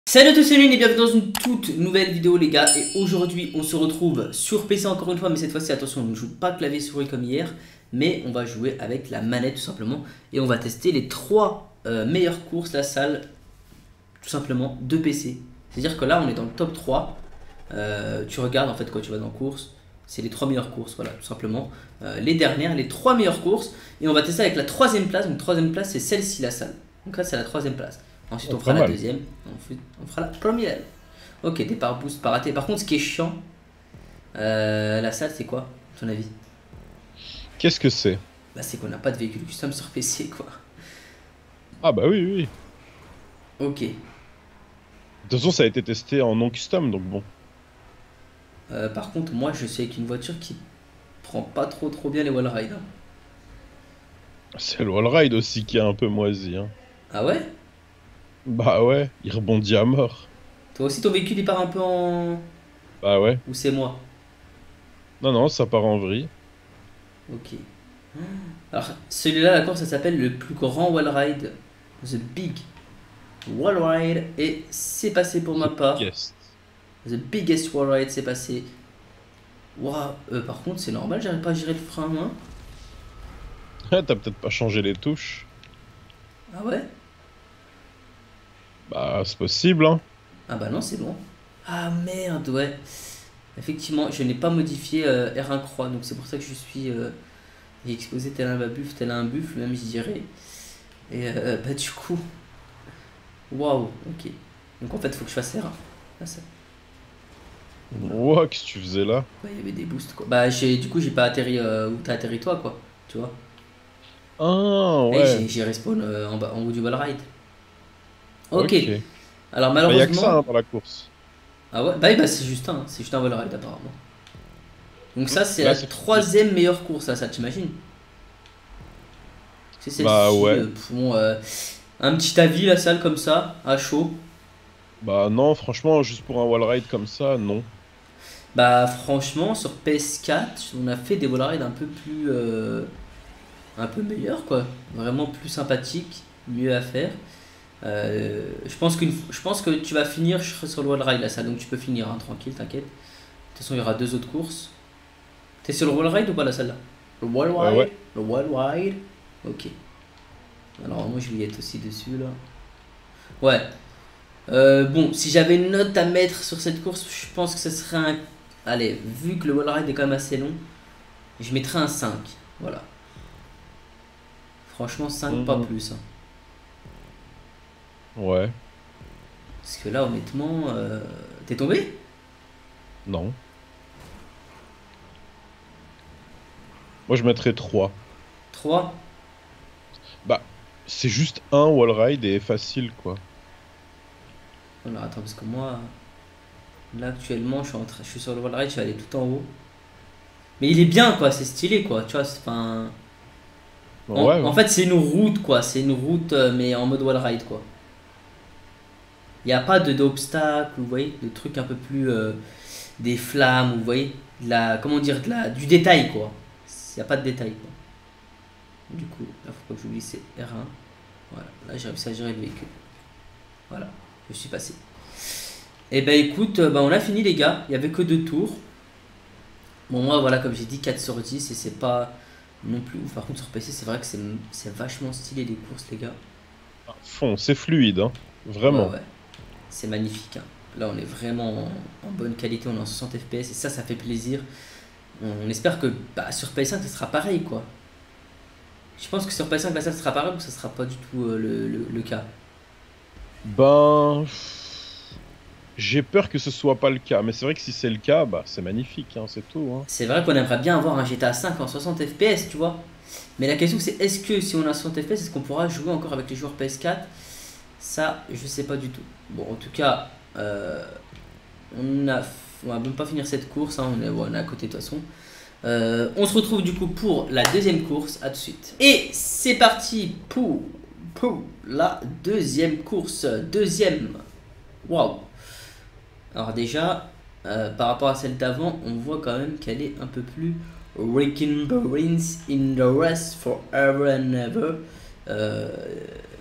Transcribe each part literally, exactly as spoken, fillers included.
Salut à tous, c'est Lune et bienvenue dans une toute nouvelle vidéo les gars. Et aujourd'hui on se retrouve sur P C encore une fois, mais cette fois-ci attention, on ne joue pas clavier souris comme hier, mais on va jouer avec la manette tout simplement. Et on va tester les trois euh, meilleures courses, la salle tout simplement de P C. C'est à dire que là on est dans le top trois, euh, tu regardes en fait quand tu vas dans course, c'est les trois meilleures courses, voilà tout simplement. euh, Les dernières, les trois meilleures courses. Et on va tester avec la troisième place, donc troisième place c'est celle-ci la salle. Donc là c'est la troisième place. Ensuite, on fera la deuxième. Ensuite, on fera la première. Ok, départ boost pas raté. Par contre, ce qui est chiant, euh, la salle, c'est quoi, à ton avis? Qu'est-ce que c'est? Bah, c'est qu'on n'a pas de véhicule custom sur P C, quoi. Ah bah oui, oui, oui. Ok. De toute façon, ça a été testé en non custom, donc bon. Euh, par contre, moi, je suis avec une voiture qui prend pas trop trop bien les wall rides. Hein. C'est le wallride aussi qui est un peu moisi, hein. Ah ouais? Bah ouais, il rebondit à mort. Toi aussi, ton véhicule, il part un peu en... Bah ouais. Ou c'est moi? Non, non, ça part en vrille. Ok. Alors, celui-là, la course, ça s'appelle le plus grand wall ride. The Big Wall Ride. Et c'est passé pour ma The part. biggest. The biggest wall ride, c'est passé. Waouh, euh, par contre, c'est normal, j'arrive pas à gérer le frein, moi. Ah, t'as peut-être pas changé les touches. Ah ouais? Bah, c'est possible, hein. Ah bah non, c'est bon. Ah merde, ouais. Effectivement, je n'ai pas modifié euh, R un croix, donc c'est pour ça que je suis euh, j'ai exposé tel un buffle, tel un buffle, même je dirais. Et euh, bah du coup, waouh, ok. Donc en fait, il faut que je fasse R un. Ah, ça. Voilà. Ouah, qu'est-ce que tu faisais là? Bah, il y avait des boosts, quoi. Bah, j'ai, du coup, j'ai pas atterri euh, où t'as atterri toi, quoi. Tu vois? Ah, Et ouais. j'ai j'ai respawn euh, en, bas, en haut du wall ride. Ok. Ok. Alors Bah, y a que ça, hein, malheureusement. dans la course. Ah ouais, bah, oui, bah c'est juste un, c'est juste un wall ride apparemment. Donc Hmm, ça c'est Là, la c'est fluide. troisième meilleure course, ça, ça t'imagines? C'est Bah celle-ci, ouais. euh, pff, bon, euh, un petit avis la salle comme ça, à chaud. Bah non, franchement, juste pour un wallride comme ça, non. Bah franchement sur P S quatre, on a fait des wall rides un peu plus, euh, un peu meilleurs quoi, vraiment plus sympathiques, mieux à faire. Euh, je pense que je pense que tu vas finir sur le wall ride la salle, donc tu peux finir hein, tranquille, t'inquiète. De toute façon il y aura deux autres courses. T'es sur le wall ride ou pas la salle là? Le wall Euh, ride, ouais. le wall ride. Ok. Alors moi je vais y être aussi dessus là. Ouais. Euh, bon, si j'avais une note à mettre sur cette course, je pense que ce serait un... Allez, vu que le wall ride est quand même assez long, je mettrais un cinq. Voilà. Franchement cinq pas Hmm, plus. Hein. Ouais. Parce que là honnêtement... Euh... T'es tombé? Non. Moi, je mettrais trois. Trois. Bah, c'est juste un wallride et facile, quoi. Alors attends, parce que moi... Là actuellement je suis, en train... je suis sur le wall ride, je vais aller tout en haut. Mais il est bien quoi, c'est stylé quoi, tu vois, c'est pas... En, Ouais, en ouais. fait c'est une route quoi, c'est une route euh, mais en mode wall ride quoi. Il n'y a pas de d'obstacles, vous voyez, de trucs un peu plus... euh, des flammes, vous voyez, de la, comment dire, de la, du détail quoi. Il n'y a pas de détail quoi. Du coup, là faut pas que j'oublie c'est R un. Voilà, là j'ai réussi à gérer le véhicule. Voilà, je suis passé. Et ben écoute, euh, bah, on a fini les gars, il n'y avait que deux tours. Bon moi voilà comme j'ai dit quatre sur dix et c'est pas non plus ouf. Par contre sur P C c'est vrai que c'est c'est vachement stylé les courses les gars. À fond, c'est fluide, hein. Ouais Vraiment. ouais, c'est magnifique. Hein. Là on est vraiment en, en bonne qualité, on est en soixante F P S et ça ça fait plaisir. On espère que bah, sur P S cinq ce sera pareil quoi. Je pense que sur P S cinq la salle sera pareil ou ça sera pas du tout euh, le, le, le cas. Ben, pff, j'ai peur que ce soit pas le cas, mais c'est vrai que si c'est le cas, bah c'est magnifique, hein, c'est tout, hein. C'est vrai qu'on aimerait bien avoir un G T A cinq en soixante F P S tu vois. Mais la question c'est est-ce que si on a soixante F P S est-ce qu'on pourra jouer encore avec les joueurs P S quatre? Ça je sais pas du tout. Bon en tout cas euh, on a on va même pas finir cette course, hein, on, est, bon, on est à côté de toute façon. Euh, on se retrouve du coup pour la deuxième course, à tout de suite. Et c'est parti pour, pour la deuxième course, deuxième. Waouh. Alors déjà, euh, par rapport à celle d'avant, on voit quand même qu'elle est un peu plus Wrecking Marines in the rest forever and ever. Euh,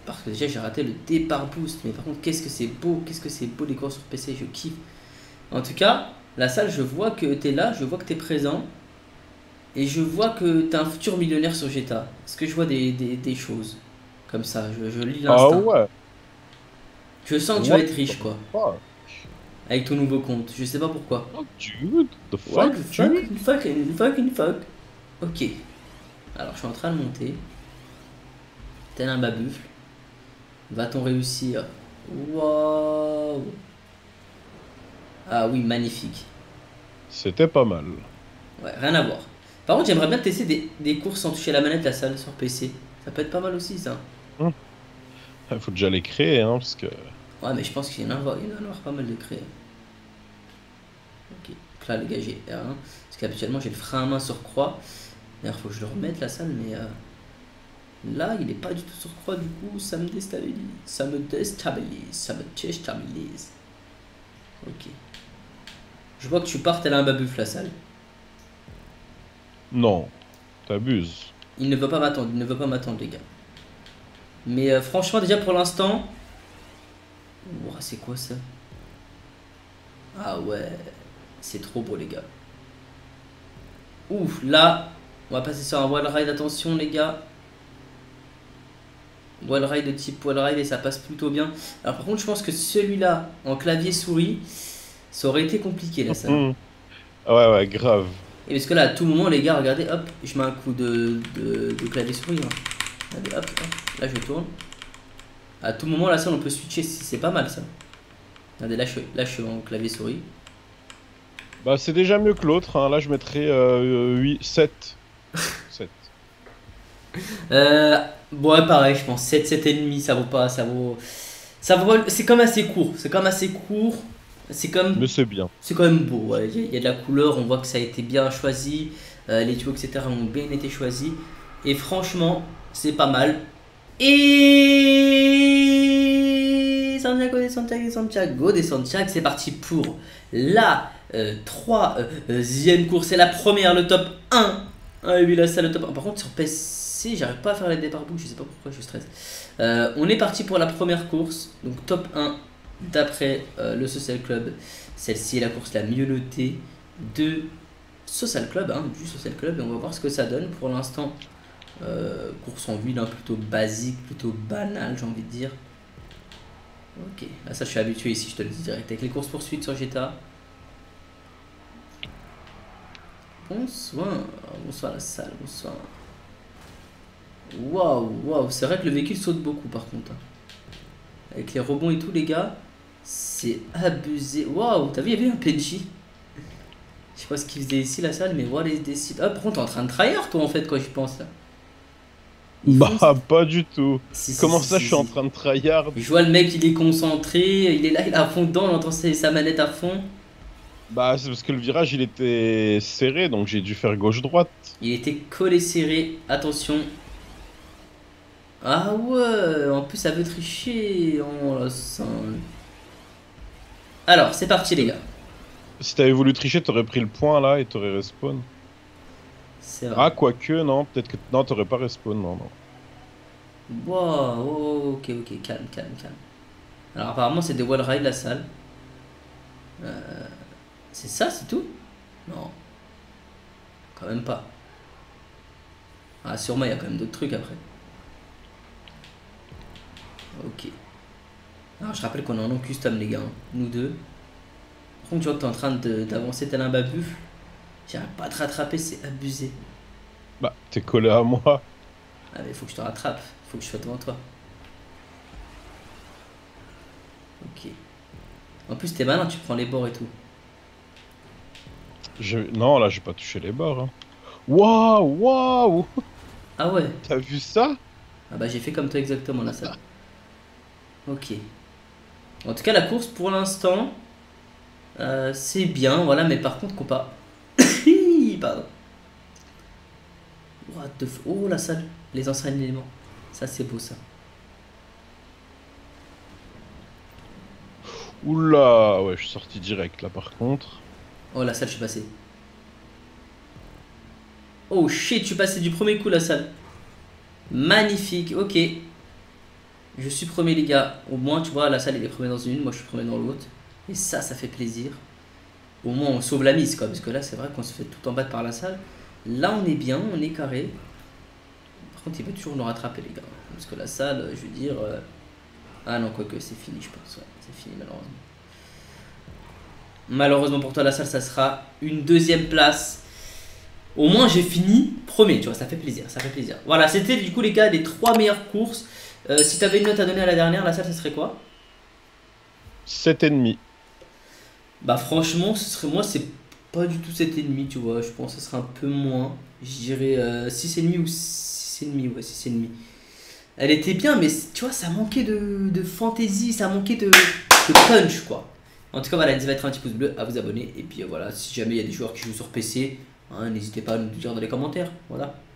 Parce que déjà j'ai raté le départ boost. Mais par contre, qu'est-ce que c'est beau. Qu'est-ce que c'est beau les courses sur P C. Je kiffe. En tout cas, la salle, je vois que t'es là. Je vois que t'es présent. Et je vois que t'es un futur millionnaire sur G T A. Est-ce que je vois des, des, des choses comme ça? Je, je lis Ah l'instinct. ouais. Je sens que tu vas What être riche, the quoi. fuck? Avec ton nouveau compte. Je sais pas pourquoi. Oh, dude, the What fuck, the fuck? dude? Fuck, fucking fuck. Ok. Alors, je suis en train de monter. Tel un babuffle. Va-t-on réussir? Waouh! Ah oui, magnifique. C'était pas mal. Ouais, rien à voir. Par contre, j'aimerais bien tester des, des courses sans toucher la manette, la salle sur P C. Ça peut être pas mal aussi, ça. Hum. Il faut déjà les créer, hein, parce que... Ouais, mais je pense qu'il y en a, il y en a avoir pas mal de créés. Ok. Donc là, les gars, j'ai R un. Parce qu'habituellement, j'ai le frein à main sur croix. D'ailleurs, faut que je le remette, la salle, mais... Euh... Là, il est pas du tout sur croix, du coup, ça me déstabilise. Ça me déstabilise. Ça me déstabilise. Ok. Je vois que tu pars, tel un babuff, la salle. Non, t'abuses. Il ne veut pas m'attendre, il ne veut pas m'attendre, les gars. Mais euh, franchement, déjà pour l'instant... Ouah, c'est quoi ça? Ah ouais, c'est trop beau, les gars. Ouf, là, on va passer sur un wall ride. Attention, les gars. Wall ride de type wall ride et ça passe plutôt bien. Alors par contre, je pense que celui-là, en clavier souris, ça aurait été compliqué, là, ça. Hum. Ouais, ouais, grave. Et parce que là, à tout moment, les gars, regardez, hop, je mets un coup de, de, de clavier souris. Hein. Regardez, hop, hop, là, je tourne. À tout moment, là, ça, on peut switcher, c'est pas mal, ça. Regardez, là, je, là, je suis en clavier souris. Bah, c'est déjà mieux que l'autre, hein. Là, je mettrais euh, huit, sept. sept. Euh, bon, ouais, pareil, je pense sept, sept virgule cinq, ça vaut pas, ça vaut... Ça vaut, c'est comme assez court, c'est comme assez court. C'est comme... Mais c'est bien. C'est quand même beau, ouais. Il y, a- il y a de la couleur, on voit que ça a été bien choisi. Euh, les tuyaux, et cetera ont bien été choisis. Et franchement, c'est pas mal. Et... Santiago de Santiago, Santiago de Santiago, c'est parti pour la euh, troisième course. C'est la première, le top un. Ah oui, là, c'est le top un. Par contre, sur P C, j'arrive pas à faire les départ bouts, je sais pas pourquoi je stresse. Euh, on est parti pour la première course, donc top un d'après euh, le Social Club. Celle-ci est la course la mieux notée de Social Club, hein, du Social Club, et on va voir ce que ça donne pour l'instant. Euh, course en ville, hein, plutôt basique, plutôt banale, j'ai envie de dire. Ok, là ça je suis habitué ici, je te le dis direct. Avec les courses poursuites sur G T A. Bonsoir, bonsoir la salle, bonsoir. Waouh, waouh, c'est vrai que le véhicule saute beaucoup par contre. Hein. Avec les rebonds et tout, les gars, c'est abusé. Waouh, t'as vu, il y avait un P N J. Je sais pas ce qu'il faisait ici, la salle, mais voilà, il décide. Ah, par contre, t'es en train de trahir, toi, en fait, quand j'y pense là. Ils Bah, font- pas du tout. Si, si, Comment si, ça, si, je suis en si. train de tryhard? Je vois le mec, il est concentré, il est là, il est à fond dedans, on entend sa sa manette à fond. Bah, c'est parce que le virage, il était serré, donc j'ai dû faire gauche-droite. Il était collé serré, attention. Ah ouais, en plus ça veut tricher. Oh la sainte. Alors, c'est parti les gars. Si t'avais voulu tricher, t'aurais pris le point, là, et t'aurais respawn. C'est vrai. Ah, quoique, non, peut-être que... Non, t'aurais pas respawn, non, non. Wow, oh, ok, ok, calme, calme, calme. Alors apparemment c'est des wall ride la salle. Euh, c'est ça, c'est tout? Non. Quand même pas. Ah sûrement il y a quand même d'autres trucs après. Ok. Alors je rappelle qu'on est en non custom les gars, hein. Nous deux. Par contre tu vois que t'es en train de- d'avancer tel un babuff. J'arrive pas à te rattraper, c'est abusé. Bah, t'es collé à moi. Ah mais faut que je te rattrape, faut que je sois devant toi. Ok. En plus t'es malin, tu prends les bords et tout. Je... Non, là, j'ai pas touché les bords, hein. Waouh, waouh! Ah ouais. T'as vu ça? Ah bah j'ai fait comme toi exactement là ça. Ok. En tout cas la course pour l'instant euh, c'est bien, voilà, mais par contre compas. Pardon. What the f... Oh la salle, les enseignements. Ça c'est beau ça. Oula, ouais, je suis sorti direct, là, par contre. Oh la salle, je suis passé. Oh shit, je suis passé du premier coup la salle. Magnifique, ok. Je suis premier les gars. Au moins tu vois la salle il est premier dans une, moi je suis premier dans l'autre. Et ça ça fait plaisir. Au moins on sauve la mise quoi. Parce que là c'est vrai qu'on se fait tout en battre par la salle. Là on est bien, on est carré. Par contre il peut toujours nous rattraper les gars. Parce que la salle je veux dire... Euh... Ah non quoique c'est fini je pense. Ouais, c'est fini malheureusement. Malheureusement pour toi la salle ça sera une deuxième place. Au moins j'ai fini premier, tu vois, ça fait plaisir, ça fait plaisir. Voilà, c'était du coup les gars les trois meilleures courses. Euh, si tu avais une note à donner à la dernière, la salle ça serait quoi? sept virgule cinq. Bah franchement, ce serait moi c'est pas du tout sept virgule cinq, tu vois, je pense que ce serait un peu moins. Je dirais euh, six virgule cinq ou six virgule cinq, ouais, six virgule cinq. Elle était bien, mais tu vois, ça manquait de, de fantaisie, ça manquait de, de punch quoi. En tout cas, voilà, n'hésitez pas à mettre un petit pouce bleu, à vous abonner. Et puis euh, voilà, si jamais il y a des joueurs qui jouent sur P C, hein, n'hésitez pas à nous le dire dans les commentaires. Voilà.